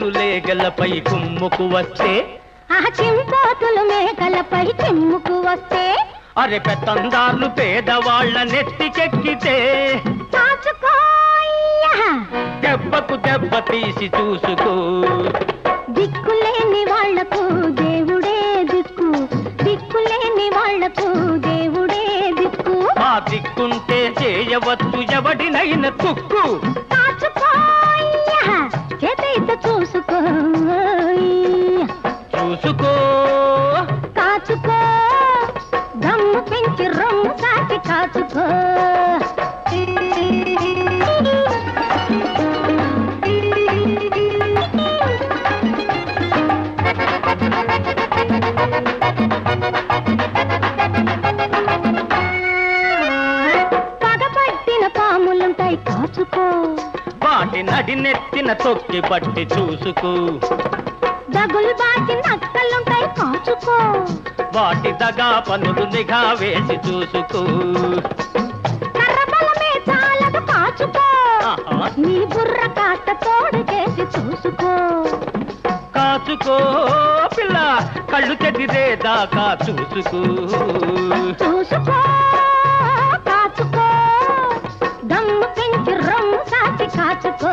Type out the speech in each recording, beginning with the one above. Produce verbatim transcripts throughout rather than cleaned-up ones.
లేగలపై కుమ్ముకు వస్తే ఆ చింపోతులు మేకలపై చిమ్ముకు వస్తే అరే పెత్తందార్లు పేదవాళ్ల నెత్తికెక్కితే దెబ్బకు దెబ్బ తీసి చూసుకో దిక్కులేని వాళ్లకు దేవుడే దిక్కు దిక్కులేని వాళ్లకు దేవుడే దిక్కు ఆ దిక్కుంటే చేయవచ్చు ఎవడినైన తుక్కు చేత చూసుకో చూసుకో కాచుకో దమ్ము పెంచి రొమ్ము కాచి కాచుకో పగపట్టిన పాములుంటాయి కాచుకో వాటి నడినెత్తిన తొక్కి పట్టి చూసుకో దగులు బాటి నక్కలుంటాయి కాచుకో వాటి దగా పనులు నిఘా వేసి చూసుకో కర్రబలమే చాలదు కాచుకో నీ బుర్ర కాస్త తోడు చేసి చూసుకో కాచుకో పిల్ల కళ్ళు చెదిరే దాకా చూసుకో చూసుకో కాచుకో దమ్ము పెంచి రొమ్ము కాచి కాచుకో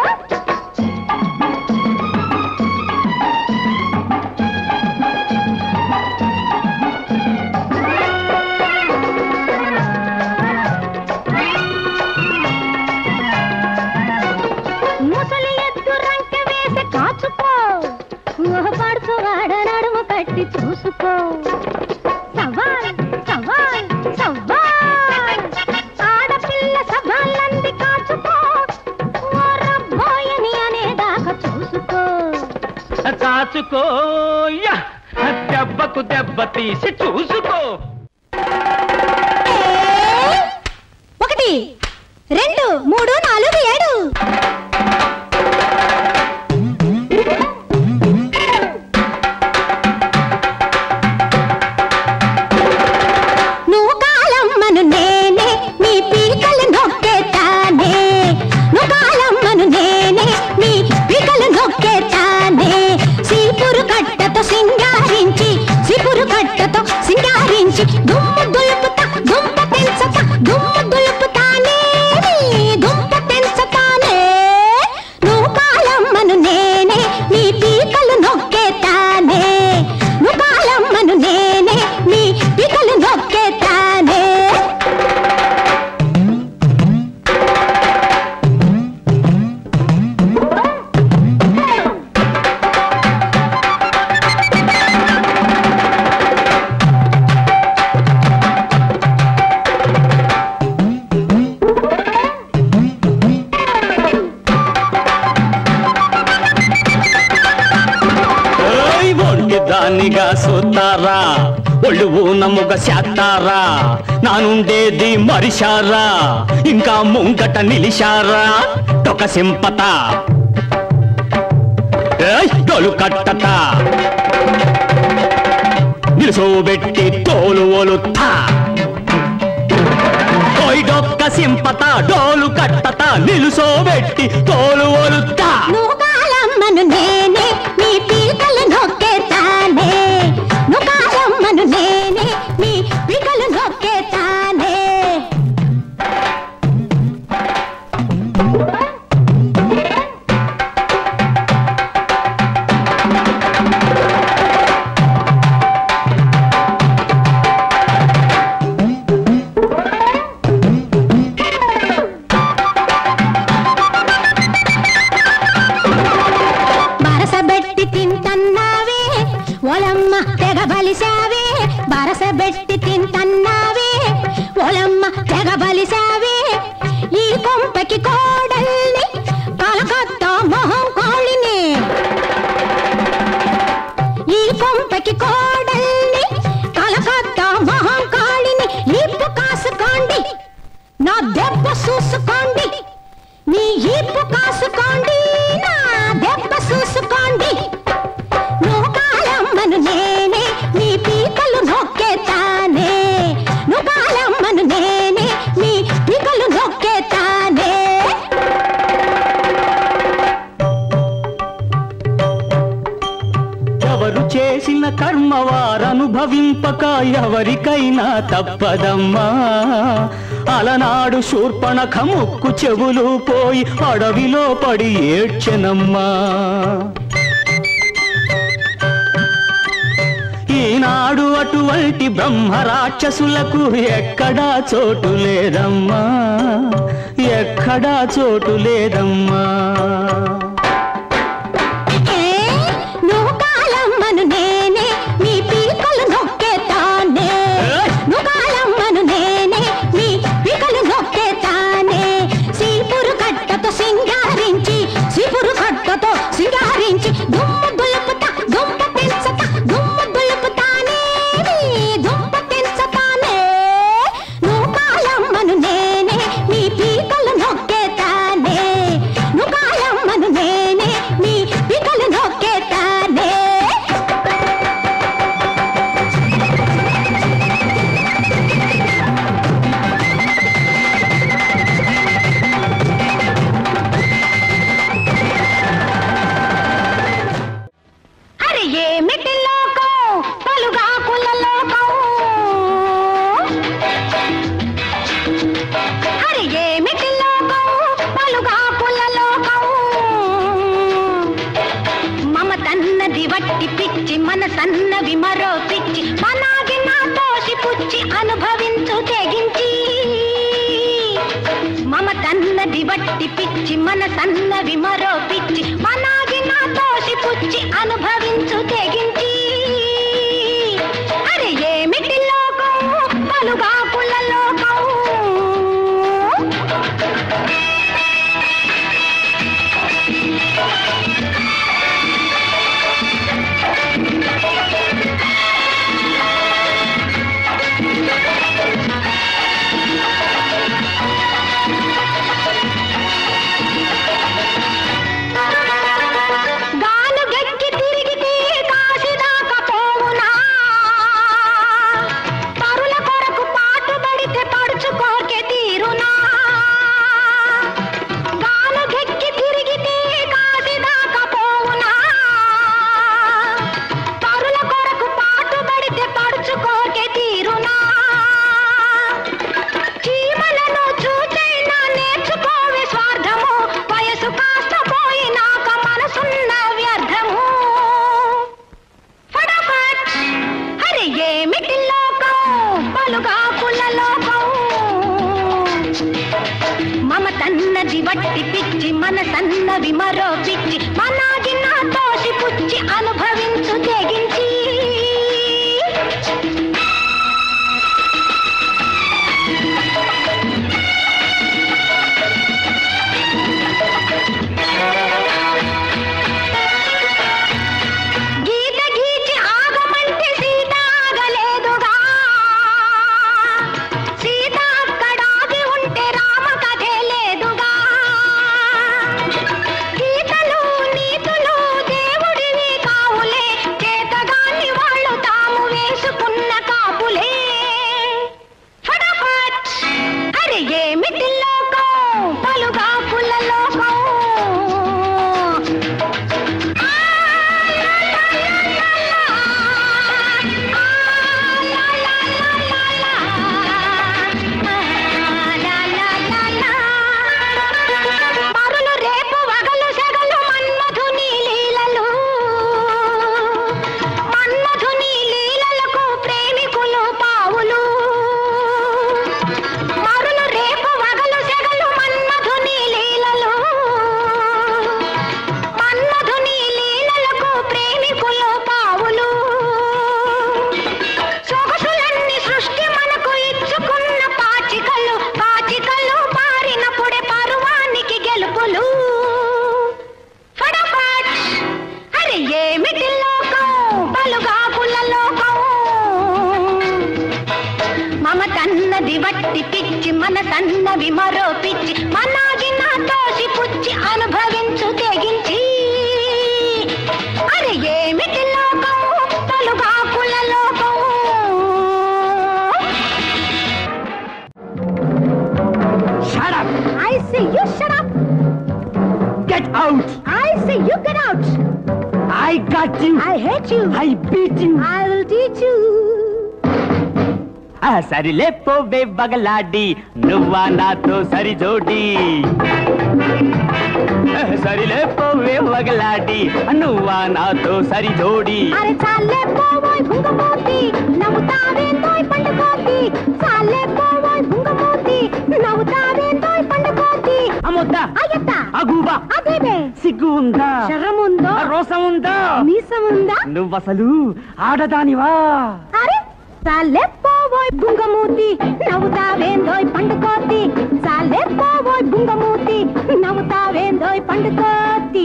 ముసలి ఎద్దు రంక వేసి కాచుకో పడుచు వాడ నడుము కట్టి చూసుకో సవాల్ సవాల్ సవాల్ ఆడపిల్ల సవాళ్ళంది కాచుకో రబ్బోయని అనేదాకా చూసుకో కాచుకో దెబ్బకు దెబ్బ తీసి చూసుకో ఒకటి రెండు మూడు నాలుగు ఏడు సింగారించి సిపురు కట్టతో సింగారించి దుమ్ము దులుపుతా దుంప పెంచతా దుమ్ము దులుపుతానే దుంప పెంచతానే నువ్వు కాలమ్మను నేనే నీ పీకలు నొక్కేతానే నువ్వు కాలమ్మను నేనే నీ పీకలు నొక్కేతానే దానిగా సోతారా ఒళ్ళు ఊనముగ శాతారా నానుండేది మరిశారా ఇంకా ముంగట నిలిశారా తొక సింపత డోలు కట్టత నిలుసోబెట్టి తోలు ఒలుతా డొక్క సింపత డోలు కట్టత నిలుసోబెట్టి తోలు ఒలుతా నువ్వు కాలమ్మను నేనే నీ పీకలు నొక్కేతానే నువ్వు కాలమ్మను నేనే నీ పీకలు నొక్కేతానే బరసబెట్టి తింటన్నావే ఒలమ్మ తెగ బలిసావే బరస ఎవరికైనా తప్పదమ్మా. అలనాడు శూర్పణఖ ముక్కు చెవులు పోయి అడవిలో పడి ఏడ్చెనమ్మా. ఈనాడు అటువంటి బ్రహ్మ రాక్షసులకు ఎక్కడా చోటు లేదమ్మా, ఎక్కడా చోటు లేదమ్మా. నువ్వు కాలమ్మను నేనే మీ పీకలు నొక్కేతానే, నువ్వు కాలమ్మను నేనే మీ పీకలు నొక్కేతానే. సీపురు కట్టతో సింగారించి, సీపురు కట్టతో సింగారించి దుమ్ము దులుపుతా, దుంప పెంచతా, దుమ్ము దులుపుతానే, దుంప పెంచతానే. నువ్వు కాలమ్మను నేనే మీ పీకలు నొక్కేతానే, నువ్వు కాలమ్మను నేనే మీ పీకలు నొక్కేతానే. అరే ఏమిటి లోకం, పలుగాకుల లోకం. అరే ఏమిటి లోకం, పలుగాకుల లోకం. మమతన్నది వట్టి పిచ్చి, మనసన్నవి మరో పిచ్చి. మనాగి నా తోసి పుచ్చి అనుభవించు తెగించి. మమతన్నది వట్టి పిచ్చి, మనసన్నవి మరో పిచ్చి. మనాగి నా తోసి పుచ్చి అనుభవించు తెగించి. అరే ఏమిటి లోకం, పలుగాకుల లోకం. గాను గెక్కి తిరిగితే కాశీదాకా పోవునా, పరుల కొరకు పాటుబడితే పడుచుకోకే తీరునా. గాను గెక్కి తిరిగితే కాశీదాకా పోవునా, పరుల కొరకు పాటుబడితే పడుచుకోకే తీరునా. చీమలను చూచైనా నేర్చుకోవే స్వార్థము, వయసు కాస్త పోయినాక మనసున్న వ్యర్థము. ఫటాఫట్ అరే ఏమిటి లోకం, పలుగాకుల లోకం. మమతన్నది వట్టి పిచ్చి, మనసన్నవి మరో పిచ్చి. మనాగి నా తోసి పుచ్చి అనుభవించు తెగించి. గీత గీచి ఆగమంటే సీత ఆగలేదుగా, సీత అక్కడాగి ఉంటే రామ కథే లేదుగా. గీతలు నీతులు దేవుడివి కావులే, చేతగాని వాళ్ళు తాము వేసుకున్న కాపులే. ఫటాఫట్ అరే ఏమిటి లోకం, పలుగాకుల లోకం. మరులు రేపు వగలు సెగలు మన్మధుని లీలలు, మన్మధుని లీలలకు ప్రేమికులు పావులు. మరులు రేపు వగలు సెగలు మన్మధుని లీలలు, మన్మధుని లీలలకు ప్రేమికులు పావులు. సొగసులన్నీ సృష్టి మనకు ఇచ్చుకున్న పాచికలు, పాచికలు పారినప్పుడే పరువానికి గెలుపులు. ఫటాఫట్ అరే ఏమిటి లోకం, పలుగాకుల లోకం. మమతన్నది వట్టి పిచ్చి, మనసన్నవి మరో పిచ్చి. మనాగి నా తోసి పుచ్చి అనుభవించు తెగించి. అరే ఏమిటి లోకం, పలుగాకుల లోకం. Shut up! I say you shut up. Get out! I say you get out. I got you! I hate you. I beat you! I will teach you. ఆ సరిలే పోవే బగలాడి నువ్వా నాతో సరి జోడి సరిలే పోవే బగలాడి నువ్వా నాతో సరి జోడి అరే చాలే పోవోయ్ బుంగమూతి నవ్వుతావేందోయ్ పండుకోతి చాలే పోవోయ్ బుంగమూతి నవ్వుతావేందోయ్ పండుకోతి అమ్మొద్దా అయ్యత్త అగూబా అదేబే సిగ్గు ఉందా శరముందో రోసం ఉందా మీసముందా నువ్వసలు ఆడదానివా అరే చాలే పోవోయ్ బుంగమూతి నవ్వుతావేందోయ్ పండుకోతి చాలే పోవోయ్ బుంగమూతి నవ్వుతావేందోయ్ పండుకోతి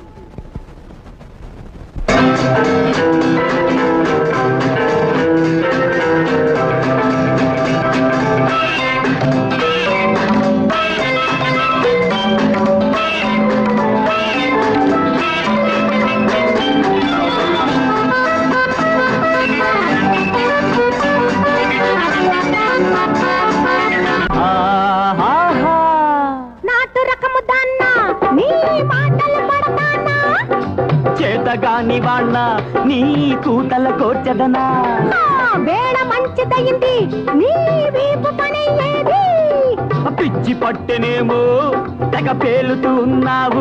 నాటు రకము దాన్నా నీ మాటలు పడతానా చేతగాని వాళ్ళ నీ కూతల కోర్చదనా వేళ మంచిదయింది నీ వీపు పని ఏది పిచ్చి పట్టెనేమో తెగ పేలుతూ ఉన్నావు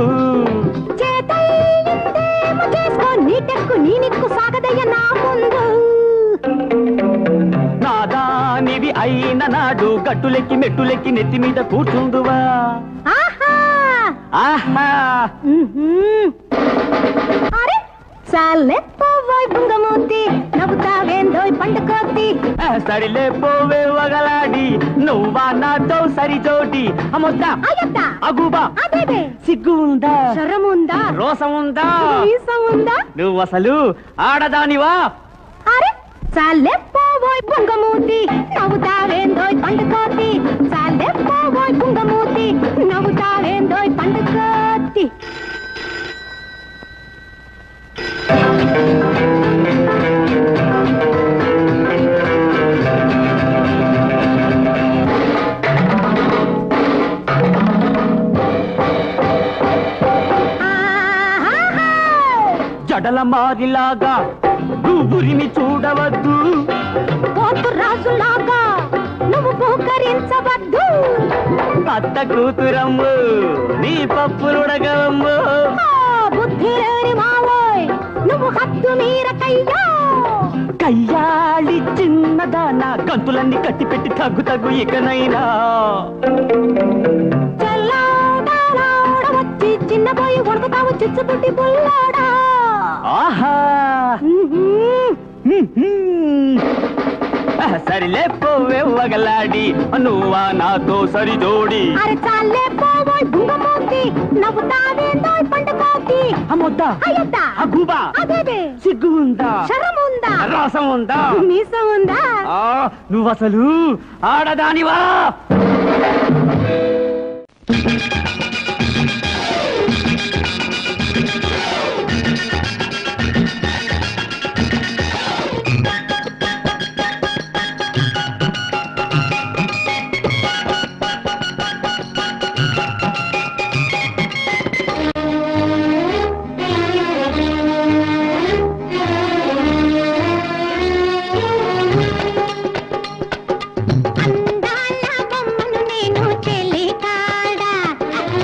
చేతయిందేమో చేసుకో నీ టెక్కు నీ నిక్కు సాగదయ్య నా ముందు నాదానివి అయిన నాడు గట్టులెక్కి మెట్టులెక్కి నెత్తి మీద కూర్చుందువా ఆహా ఆహా ఉహుం. అరే చాలే పోవోయ్ బుంగమూతి నవ్వుతావేందోయ్ పండుకోతి సరిలే పోవే వగలాడి నువ్వా నాతో సరి జోడి అమ్మొద్దా అయ్యత్త అగూబా అదేబే సిగ్గు ఉందా శరముందా రోసం ఉందా మీసముందా నువ్వసలు ఆడదానివా అరే చాలే పోవోయ్ బుంగమూతి నవ్వుతావేందోయ్ పండుకోతి చాలే పోవోయ్ బుంగమూతి నవ్వుతావేందోయ్ పండుకోతి ఆహాహా. జడల మారిలాగా నువ్వురిని చూడవద్దు పోతు రాజులాగా నువ్వు పోకరించవద్దు అత్త కూతురమ్ము నీ పప్పులుడగవమ్ము ఆ బుద్ధి లేని మావోయ్ నువ్వు హద్దు మీరకయ్యా కయ్యాళి చిన్నదానా గంతులన్నీ కట్టి పెట్టి తగ్గు తగ్గు ఇకనైనా చల్లాడాలాడ వచ్చి చిన్నపోయి ఉడకతావు చిచ్చుబుట్టి పుల్లాడా ఆహా సరిలే పోవే వగలాడి నువ్వా నాతో సరి జోడి అరే చాలే పోవోయ్ బుంగమూతి నవ్వుతావేందోయ్ పండుకోతి అమ్మొద్దా అయ్యత్త అగూబా అదేబే సిగ్గు ఉందా శరముందా రాసం ఉందా మీసముందా ఆ, నువ్వసలు ఆడదానివా అందాల బొమ్మను నేను చెలికాడా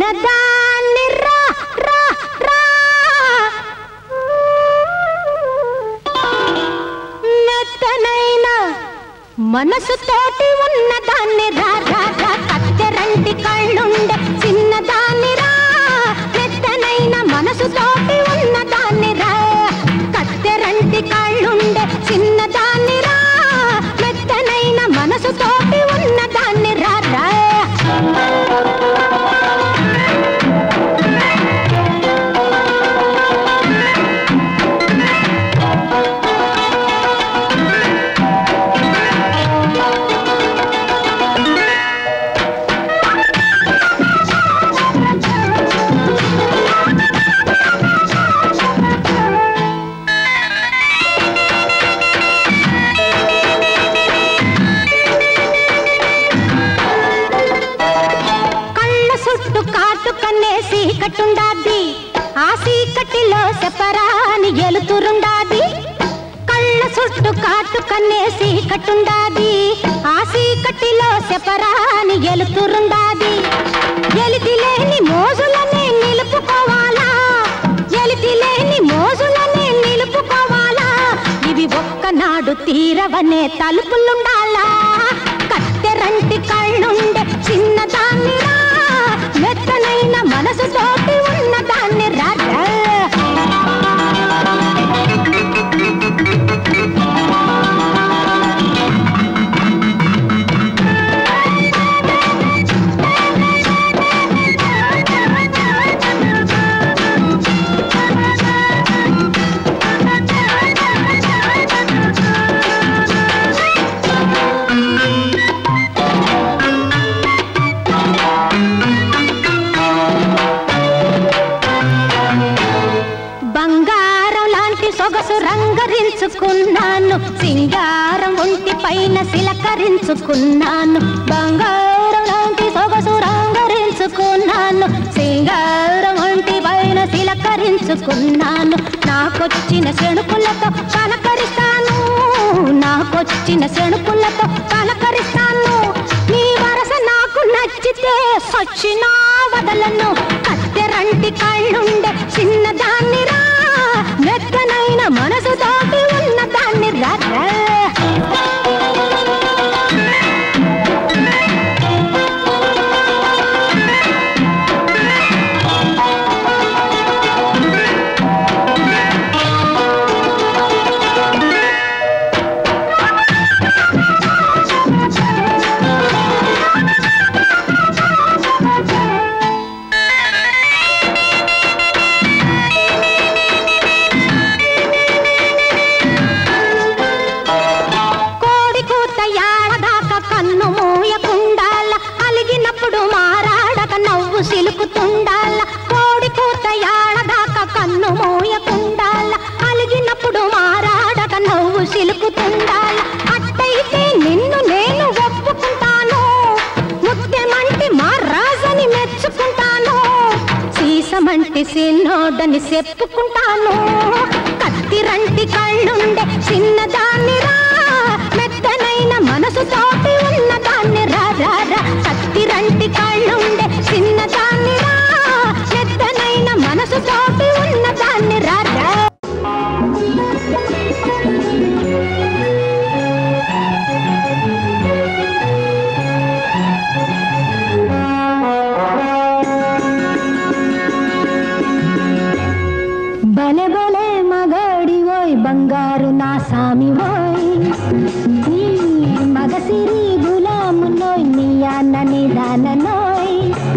చిన్నదాన్ని రా రా రా మెత్తనైన మనసుతోటి ఉన్నదాన్ని రా రా రా కత్తెరంటి కళ్ళుండే చిన్నదాన్ని రా మెత్తనైన మనసుతోటి ఉన్నదాన్ని రా కత్తెరంటి కళ్ళుండే చిన్నదాన్ని రా మెత్తనైన మనసుతోటి ఉన్నదాన్ని రా రా సీకటుండాది ఆ సీకటిలో సెపరాని ఎలుతురుండాది కళ్ళ చుట్టు కాటుకన్నే సీకటుండాది ఆ సీకటిలో సెపరాని ఎలుతురుండాది ఎలితి లేని మోజులనే నిలుపుకోవాలా ఎలితి లేని మోజులనే నిలుపుకోవాలా ఇవి ఒక్కనాడు తీరవనే తలుపులుండాలా కత్తెరంటి కళ్ళుండే చిన్నదాన్ని రా మెత్తనైన మనసుతోటి ఉన్నదాన్ని రా రంగరించుకున్నాను సింగారం ఒంటి పైన సిలకరించుకున్నాను బంగారం లాంటి సొగసు రంగరించుకున్నాను సింగారం ఒంటి పైన సిలకరించుకున్నాను నాకొచ్చిన శణుకులతో పలకరిస్తాను నాకొచ్చిన శణుకులతో పలకరిస్తాను నీ వరస నాకు నచ్చితే సచ్చినా వదలను కత్తెరంటి కళ్ళుండే చిన్నదాన్ని రా మెత్తనైన మనసుతోటి ఉన్నదాన్ని రా సిలుకుతుండాల కోడి కూత యాడదాక కన్ను మోయకుండాల అలిగినప్పుడు మారాడక నవ్వు సిలుకుతుండాల అట్టయితే నిన్ను నేను ఒప్పుకుంటాను ముత్తెమంటి మా రాజని మెచ్చుకుంటాను సీసమంటి సిన్నోడని చెప్పుకుంటాను కత్తిరంటి కళ్ళుండే చిన్నదాన్ని రా మెత్తనైన మనసుతోటి ఉన్నదాన్ని రా రా రా కత్తిరంటి కళ్ళుండే చిన్నదాన్ని రా మెత్తనైన మనసుతోటి ఉన్నదాన్ని రా రా బలే బలే మగాడి ఓయ్ బంగారు నా సామి ఓయ్ నీ మగసిరి గులాము నోయ్ నీ అన్న నిదాన నోయ్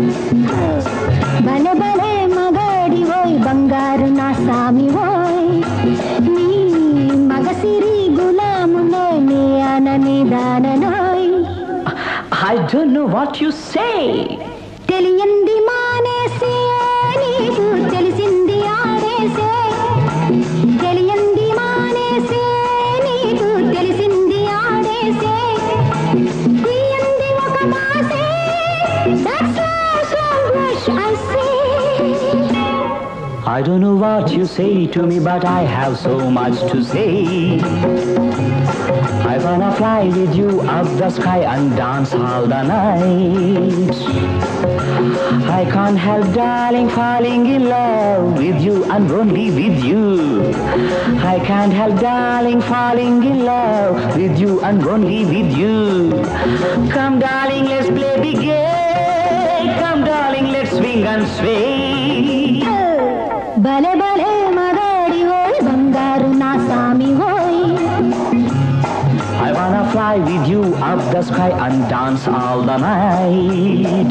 బలే బలే మగాడి ఓయ్ బంగారు నా సామి ఓయ్ నీ మగసిరి గులాము నోయ్ నీ అన్న నిదాన నోయ్ I don't know what you say. తెలియంది మానేసే నీకు తెలిసింది ఆడేసే తెలియంది మానేసే నీకు తెలిసింది ఆడేసే తీయంది ఒక మాసే That's so wish I see. I don't know what you say to me, but I have so much to say. I wanna fly with you up the sky and dance all the night. I can't help, darling, falling in love with you and only with you. I can't help, darling, falling in love with you and only with you. Come, darling, let's play big game. Come, darling, let's swing and sway. Bale bale magadi hoy bangaru na sami hoy. I wanna fly with you up the sky and dance all the night.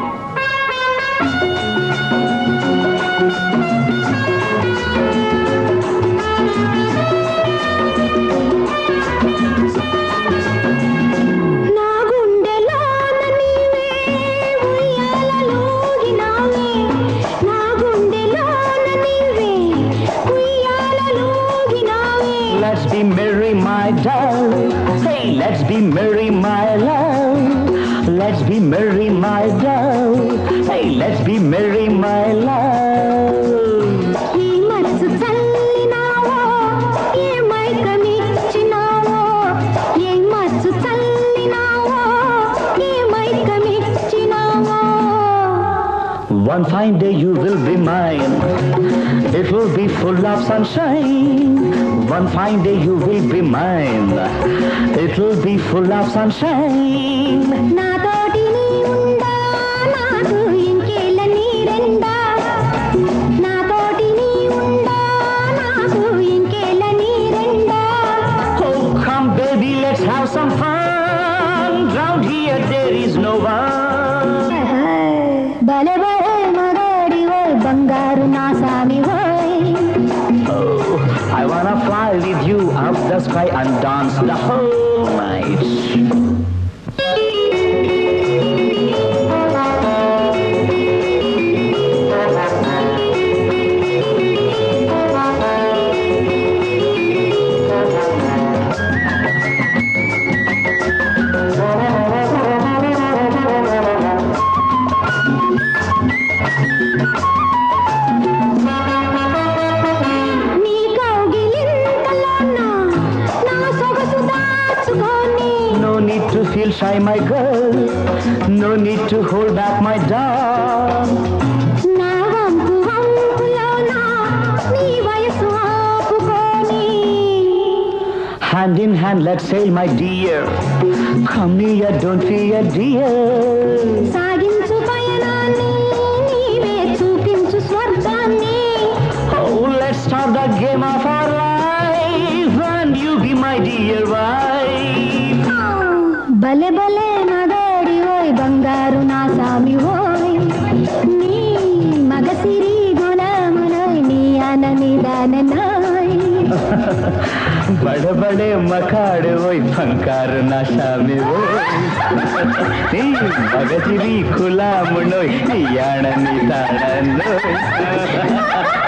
Let's be merry, my darling. Hey, let's be merry, my love. Let's be merry, my darling. Hey, let's be merry, my love. Ee matsu challinaavo, ee maikamichinaavo. Ee matsu challinaavo, ee maikamichinaavo. One fine day you will be mine. It will be full of sunshine. One fine day you will be mine. It will be full of sunshine. Na toti nee unda, naaku inkela neerenda. Na toti nee unda, naaku inkela neerenda. Oh, come baby, let's have some fun. Round here there is no one. Bale bale magadi hoy bangaru na sami hoy. I wanna fly with you up the sky and dance the whole night. No need to feel shy, my girl. No need to hold back, my dog. Na vanku vampulona nee vayasu aapukoni. Hand in hand, let's sail, my dear. Come near, don't fear, dear. Saginchu payananni neeve chupinchu swarganni. Oh, let's start the game of our life, and you be my dear wife. Bale bale magadi hoy bangaru na sami hoy. Nee magasiri gulamunoy nee anani dananoy. बड़े बड़े मकाड़ वही फंकार नशा में वो मगजरी खुला मुनोई याण निताड़न